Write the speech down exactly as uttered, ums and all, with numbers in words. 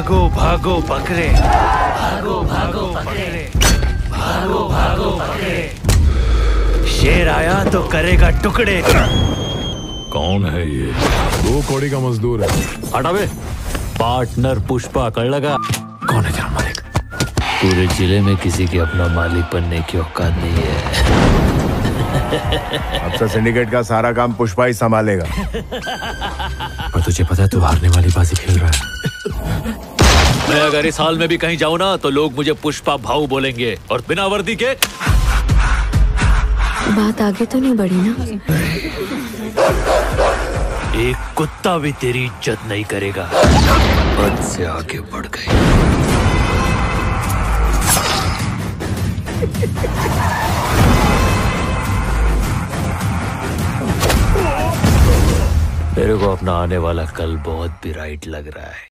भागो भागो बकरे, भागो भागो बकरे, भागो भागो बकरे। शेर आया तो करेगा टुकड़े। कौन है ये? दो कौड़ी का मजदूर है। हटा बे। पार्टनर पुष्पा कर लगा। कौन है तेरा मालिक? पूरे जिले में किसी के अपना मालिक बनने की औकात नहीं है। अब से सिंडिकेट का सारा काम पुष्पा ही संभालेगा। और तुझे पता है तू हारने वाली बाजी खेल रहा है। मैं अगर इस हाल में भी कहीं जाऊं ना तो लोग मुझे पुष्पा भाऊ बोलेंगे और बिना वर्दी के। बात आगे तो नहीं बढ़ी ना? एक कुत्ता भी तेरी इज्जत नहीं करेगा। हद से आगे बढ़ गई। मेरे को अपना आने वाला कल बहुत ब्राइट लग रहा है।